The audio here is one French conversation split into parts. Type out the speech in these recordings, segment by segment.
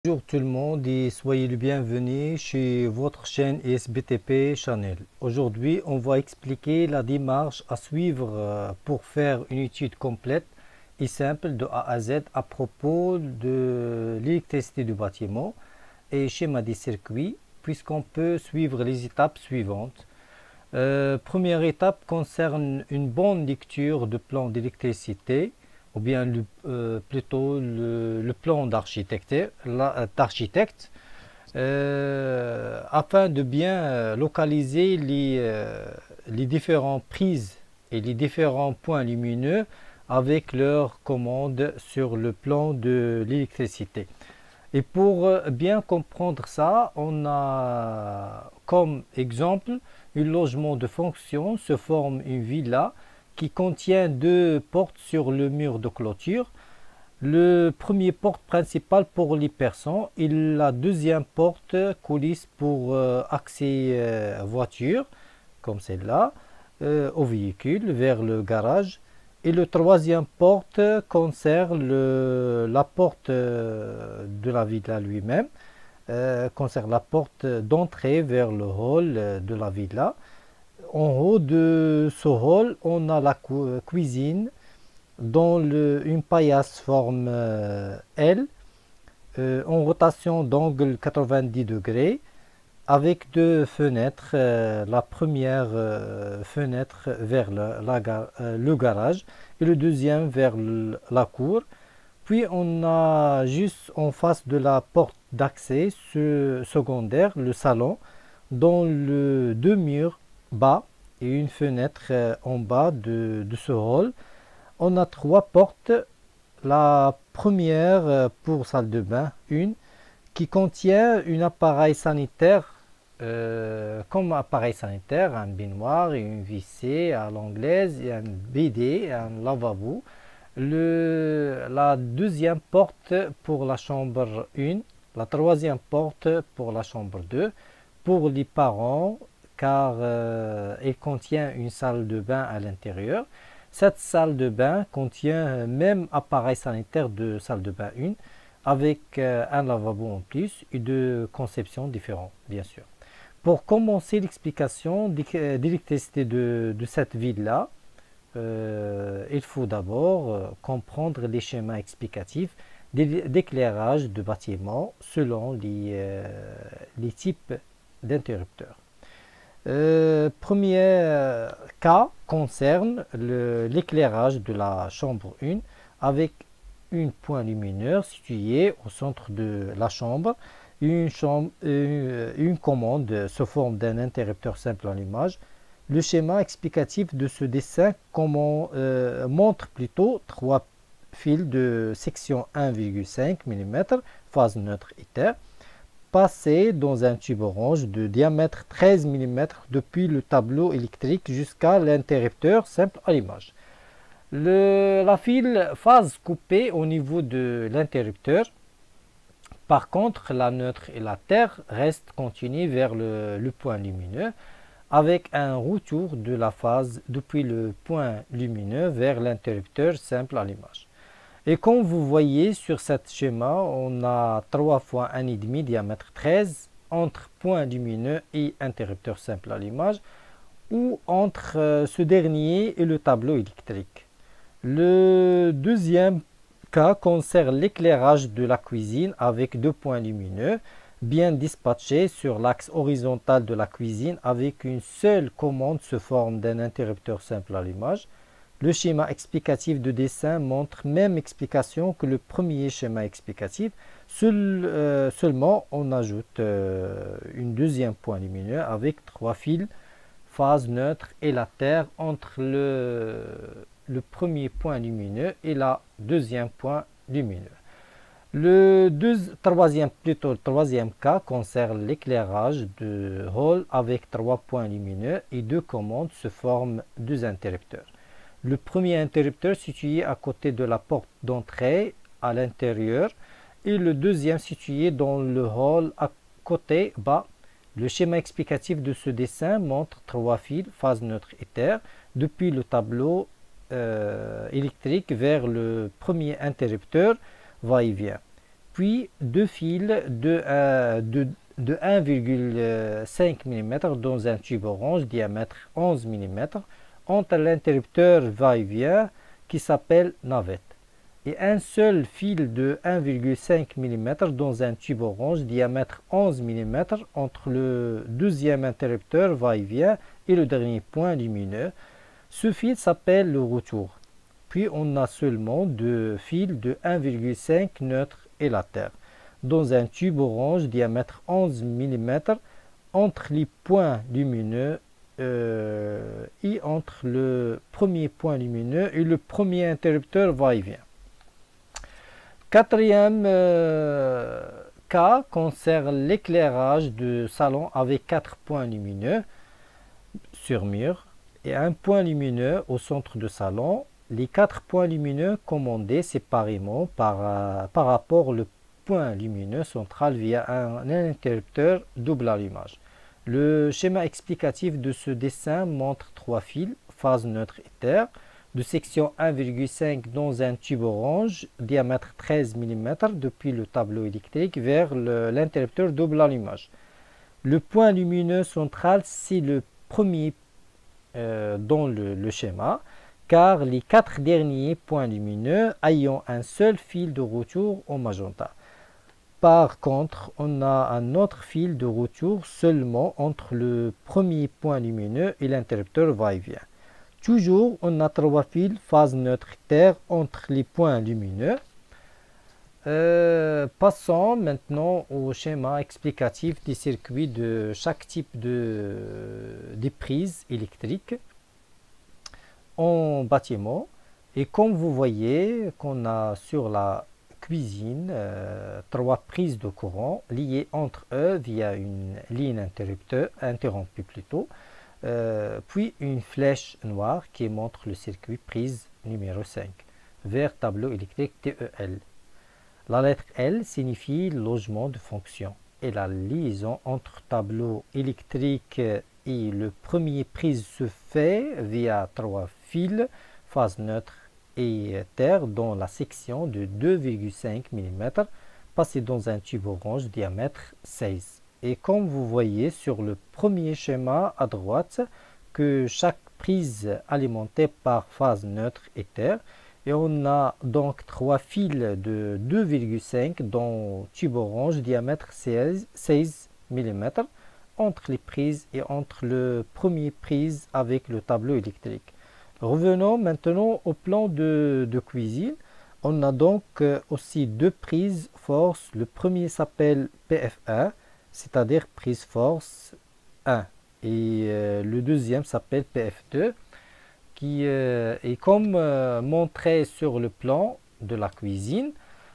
Bonjour tout le monde et soyez le bienvenu chez votre chaîne SBTP Channel. Aujourd'hui, on va expliquer la démarche à suivre pour faire une étude complète et simple de A à Z à propos de l'électricité du bâtiment et schéma des circuits, puisqu'on peut suivre les étapes suivantes. Première étape concerne une bonne lecture de plan d'électricité ou bien plutôt le plan d'architecte afin de bien localiser les différentes prises et les différents points lumineux avec leur commande sur le plan de l'électricité. Et pour bien comprendre ça, on a comme exemple un logement de fonction se forme une villa qui contient deux portes sur le mur de clôture. Le premier porte principal pour les personnes et la deuxième porte coulisse pour accès voiture, comme celle-là, au véhicule vers le garage. Et le troisième porte concerne la porte de la villa lui-même, concerne la porte d'entrée vers le hall de la villa. En haut de ce hall, on a la cuisine dont une paillasse forme L en rotation d'angle 90 degrés avec deux fenêtres. La première fenêtre vers le garage et le deuxième vers la cour. Puis on a juste en face de la porte d'accès secondaire le salon dont deux murs bas et une fenêtre en bas de ce hall. On a trois portes. La première pour salle de bain, une qui contient un appareil sanitaire comme appareil sanitaire, un baignoire et une WC à l'anglaise et un BD, un lavabo. La deuxième porte pour la chambre 1, la troisième porte pour la chambre 2, pour les parents car elle contient une salle de bain à l'intérieur. Cette salle de bain contient même appareil sanitaire de salle de bain 1 avec un lavabo en plus et deux conceptions différentes bien sûr. Pour commencer l'explication d'électricité de cette ville-là, il faut d'abord comprendre les schémas explicatifs d'éclairage de bâtiments selon les types d'interrupteurs. Premier cas concerne l'éclairage de la chambre 1 avec un point lumineux situé au centre de la chambre. Une commande se forme d'un interrupteur simple en image. Le schéma explicatif de ce dessin montre plutôt trois fils de section 1,5 mm, phase neutre éther, passés dans un tube orange de diamètre 13 mm depuis le tableau électrique jusqu'à l'interrupteur simple à l'image. La file phase coupée au niveau de l'interrupteur. Par contre, la neutre et la terre restent continues vers le point lumineux avec un retour de la phase depuis le point lumineux vers l'interrupteur simple à l'image. Et comme vous voyez sur ce schéma, on a 3 fois 1,5 diamètre 13 entre point lumineux et interrupteur simple à l'image ou entre ce dernier et le tableau électrique. Le deuxième cas concerne l'éclairage de la cuisine avec deux points lumineux bien dispatchés sur l'axe horizontal de la cuisine avec une seule commande se forme d'un interrupteur simple à l'image. Le schéma explicatif de dessin montre même explication que le premier schéma explicatif, seulement on ajoute un deuxième point lumineux avec trois fils, phase neutre et la terre entre le premier point lumineux et la deuxième point lumineux. Le troisième cas concerne l'éclairage de hall avec trois points lumineux et deux commandes se forment deux interrupteurs. Le premier interrupteur situé à côté de la porte d'entrée à l'intérieur et le deuxième situé dans le hall à côté bas. Le schéma explicatif de ce dessin montre trois fils, phase neutre éther, depuis le tableau électrique vers le premier interrupteur va-et-vient. puis deux fils de 1,5 mm dans un tube orange diamètre 11 mm entre l'interrupteur va-et-vient qui s'appelle navette et un seul fil de 1,5 mm dans un tube orange diamètre 11 mm entre le deuxième interrupteur va-et-vient et le dernier point lumineux. Ce fil s'appelle le retour. Puis on a seulement deux fils de 1,5 neutre et la terre dans un tube orange diamètre 11 mm entre les points lumineux et entre le premier point lumineux et le premier interrupteur va-et-vient. Quatrième cas concerne l'éclairage de salon avec 4 points lumineux sur mur et un point lumineux au centre de salon. Les 4 points lumineux commandés séparément par rapport au point lumineux central via un interrupteur double allumage. Le schéma explicatif de ce dessin montre 3 fils, phase neutre et terre, de section 1,5 dans un tube orange, diamètre 13 mm depuis le tableau électrique vers l'interrupteur double allumage. Le point lumineux central, c'est le premier dans le schéma, car les 4 derniers points lumineux ayant un seul fil de retour au magenta. Par contre, on a un autre fil de retour seulement entre le premier point lumineux et l'interrupteur va-et-vient. Toujours, on a 3 fils phase neutre terre entre les points lumineux. Passons maintenant au schéma explicatif des circuits de chaque type de prise électrique en bâtiment. Et comme vous voyez qu'on a sur la cuisine 3 prises de courant liées entre eux via une ligne interrompue plutôt. Puis une flèche noire qui montre le circuit prise numéro 5 vers tableau électrique TEL. La lettre L signifie logement de fonction et la liaison entre tableau électrique et le premier prise se fait via 3 fils phase neutre et terre dans la section de 2,5 mm passé dans un tube orange diamètre 16. Et comme vous voyez sur le premier schéma à droite, que chaque prise alimentée par phase neutre et terre, et on a donc 3 fils de 2,5 dans tube orange diamètre 16 mm entre les prises et entre le premier prise avec le tableau électrique. Revenons maintenant au plan de cuisine. On a donc aussi 2 prises force. Le premier s'appelle PF1. C'est-à-dire prise force 1 et le deuxième s'appelle PF2 qui est comme montré sur le plan de la cuisine.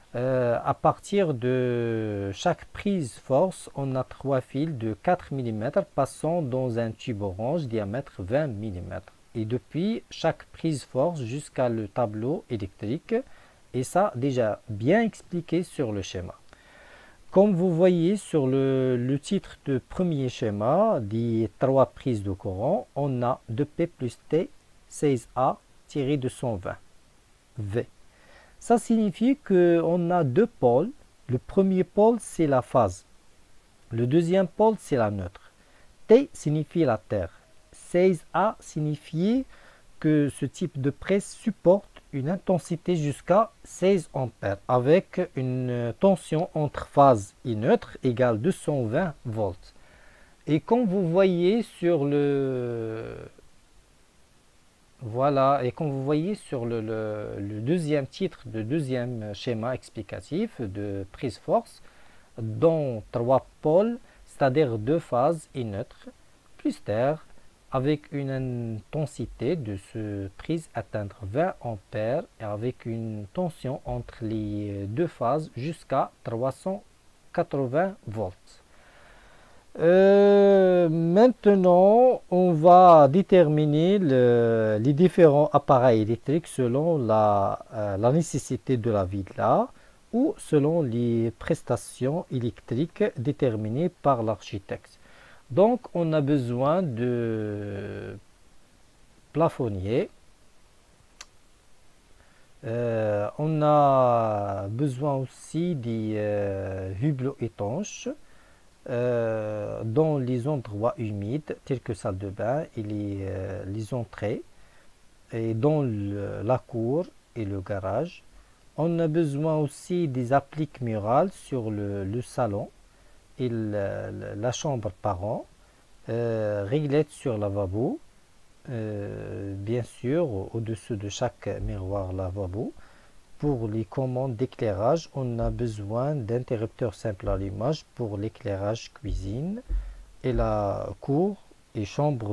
À partir de chaque prise force, on a 3 fils de 4 mm passant dans un tube orange diamètre 20 mm et depuis chaque prise force jusqu'à le tableau électrique et ça déjà bien expliqué sur le schéma. Comme vous voyez sur le titre de premier schéma des 3 prises de courant, on a 2P plus T 16A tiré de 120 V. Ça signifie qu'on a 2 pôles. Le premier pôle, c'est la phase. Le deuxième pôle, c'est la neutre. T signifie la terre. 16A signifie que ce type de presse supporte une intensité jusqu'à 16 ampères avec une tension entre phase et neutre égale 220 volts. Et comme vous voyez sur le deuxième titre de deuxième schéma explicatif de prise force, dans 3 pôles, c'est-à-dire 2 phases et neutre, plus terre, avec une intensité de ce prise atteindre 20 ampères et avec une tension entre les 2 phases jusqu'à 380 volts. Maintenant, on va déterminer les différents appareils électriques selon la nécessité de la villa ou selon les prestations électriques déterminées par l'architecte. Donc, on a besoin de plafonniers, On a besoin aussi des hublots étanches dans les endroits humides tels que salle de bain et les entrées et dans la cour et le garage. On a besoin aussi des appliques murales sur le salon et la chambre parent, réglettes sur lavabo, bien sûr au-dessus de chaque miroir lavabo. Pour les commandes d'éclairage, on a besoin d'interrupteurs simples à allumage pour l'éclairage cuisine et la cour et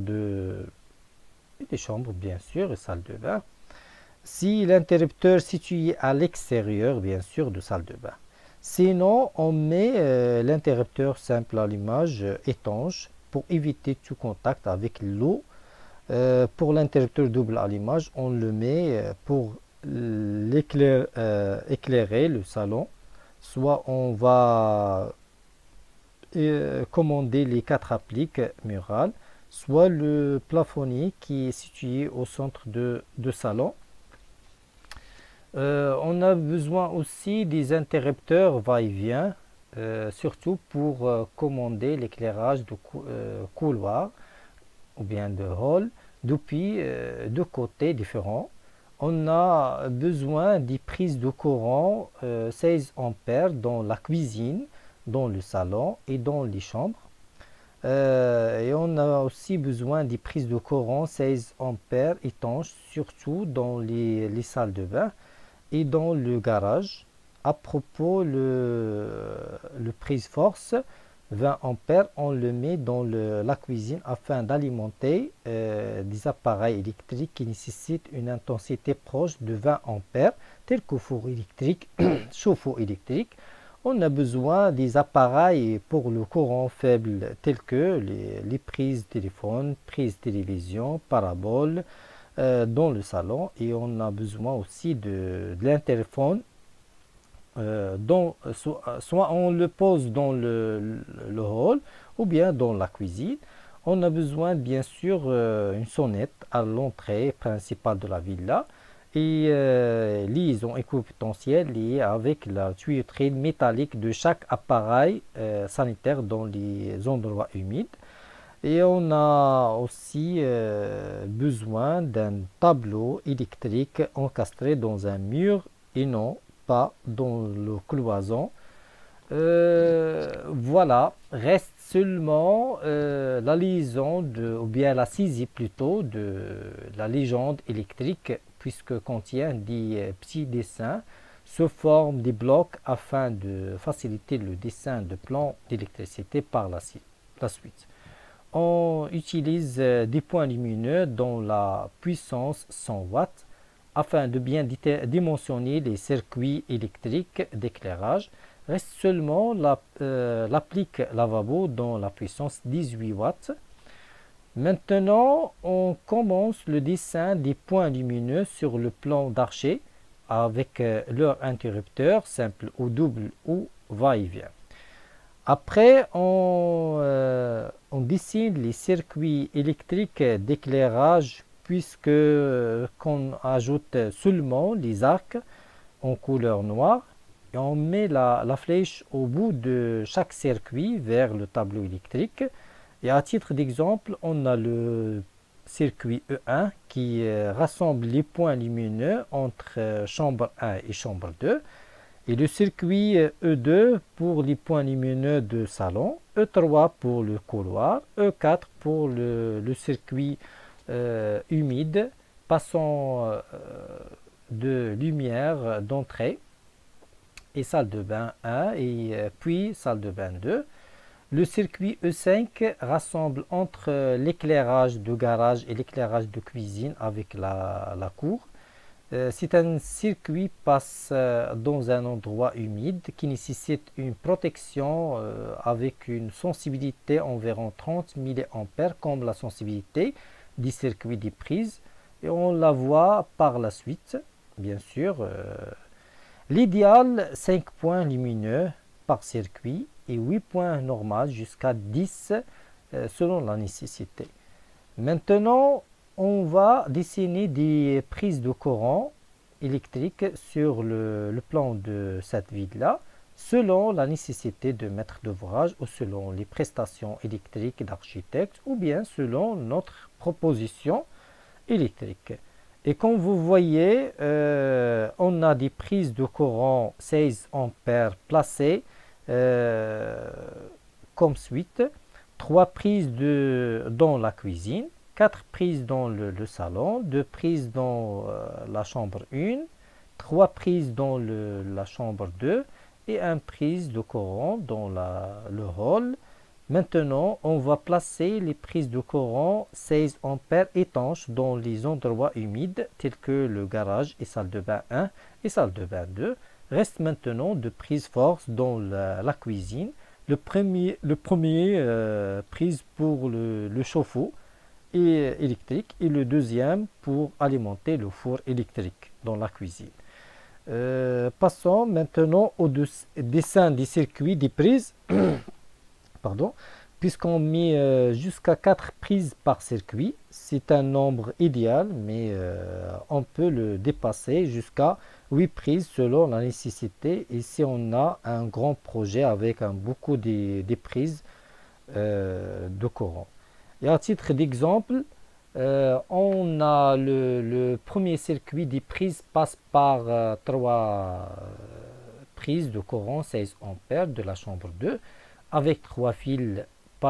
des chambres bien sûr et salle de bain. Si l'interrupteur situé à l'extérieur bien sûr de salle de bain. Sinon, on met l'interrupteur simple à allumage étanche pour éviter tout contact avec l'eau. Pour l'interrupteur double allumage, on le met pour éclairer le salon. Soit on va commander les 4 appliques murales, soit le plafonnier qui est situé au centre de salon. On a besoin aussi des interrupteurs va-et-vient, surtout pour commander l'éclairage de couloir ou bien de hall depuis deux côtés différents. On a besoin des prises de courant 16 ampères dans la cuisine, dans le salon et dans les chambres. Et on a aussi besoin des prises de courant 16 ampères étanches, surtout dans les salles de bain et dans le garage. À propos, le prise force 20 ampères, on le met dans la cuisine afin d'alimenter des appareils électriques qui nécessitent une intensité proche de 20 ampères, tels que four électrique, chauffe-eau électrique. On a besoin des appareils pour le courant faible, tels que les prises téléphone, prises télévision, paraboles, dans le salon, et on a besoin aussi de l'interphone. Soit on le pose dans le hall ou bien dans la cuisine. On a besoin bien sûr une sonnette à l'entrée principale de la villa et liaison éco-potentielle liée avec la tuyauterie métallique de chaque appareil sanitaire dans les endroits humides. Et on a aussi besoin d'un tableau électrique encastré dans un mur et non pas dans le cloison. Voilà, reste seulement la liaison ou bien la saisie plutôt de la légende électrique, puisque contient des petits dessins sous forme des blocs afin de faciliter le dessin de plans d'électricité par la suite. On utilise des points lumineux dont la puissance 100 watts afin de bien dimensionner les circuits électriques d'éclairage. Reste seulement l'applique lavabo dont la puissance 18 watts. Maintenant, on commence le dessin des points lumineux sur le plan d'archer avec leur interrupteur simple ou double ou va-et-vient. Après, on dessine les circuits électriques d'éclairage puisque qu'on ajoute seulement les arcs en couleur noire et on met la flèche au bout de chaque circuit vers le tableau électrique. Et à titre d'exemple, on a le circuit E1 qui rassemble les points lumineux entre chambre 1 et chambre 2. Et le circuit E2 pour les points lumineux de salon, E3 pour le couloir, E4 pour le circuit humide passant de lumière d'entrée et salle de bain 1 et puis salle de bain 2. Le circuit E5 rassemble entre l'éclairage de garage et l'éclairage de cuisine avec la cour. C'est un circuit passe dans un endroit humide qui nécessite une protection avec une sensibilité environ 30 mA comme la sensibilité du circuit des prises et on la voit par la suite bien sûr. L'idéal 5 points lumineux par circuit et 8 points normaux jusqu'à 10 selon la nécessité. Maintenant on va dessiner des prises de courant électrique sur le plan de cette ville-là, selon la nécessité de maître d'ouvrage ou selon les prestations électriques d'architecte ou bien selon notre proposition électrique. Et comme vous voyez, on a des prises de courant 16 ampères placées comme suite. 3 prises dans la cuisine, 4 prises dans le salon, 2 prises dans la chambre 1, 3 prises dans la chambre 2 et 1 prise de courant dans le hall. Maintenant, on va placer les prises de courant 16 ampères étanches dans les endroits humides tels que le garage et salle de bain 1 et salle de bain 2. Reste maintenant de prises force dans la cuisine. Le premier prise pour le chauffe-eau électrique et le deuxième pour alimenter le four électrique dans la cuisine. Passons maintenant au dessin des circuits des prises. Pardon, puisqu'on met jusqu'à 4 prises par circuit, c'est un nombre idéal, mais on peut le dépasser jusqu'à 8 prises selon la nécessité et si on a un grand projet avec beaucoup de prises de courant. Et à titre d'exemple, on a le premier circuit des prises passe par 3 prises de courant 16 ampères de la chambre 2 avec 3 fils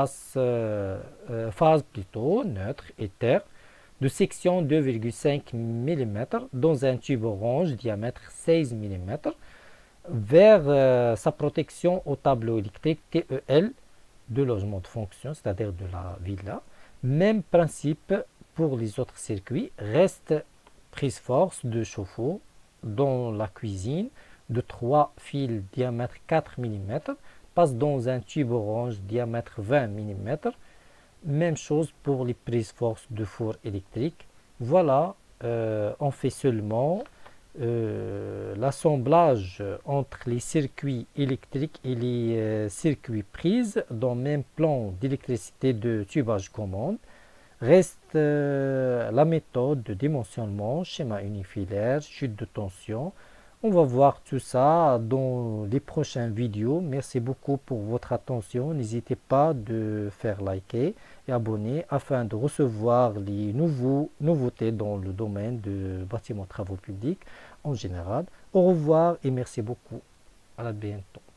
phase plutôt neutre et terre de section 2,5 mm dans un tube orange diamètre 16 mm vers sa protection au tableau électrique TEL de logement de fonction, c'est-à-dire de la villa. Même principe pour les autres circuits, reste prise force de chauffe-eau dans la cuisine de 3 fils diamètre 4 mm passe dans un tube orange diamètre 20 mm. Même chose pour les prises force de four électrique. Voilà, on fait seulement l'assemblage entre les circuits électriques et les circuits prises dans le même plan d'électricité de tubage commande. Reste la méthode de dimensionnement, schéma unifilaire, chute de tension. On va voir tout ça dans les prochaines vidéos. Merci beaucoup pour votre attention. N'hésitez pas de faire liker et abonner afin de recevoir les nouveautés dans le domaine de bâtiments travaux publics en général. Au revoir et merci beaucoup. À bientôt.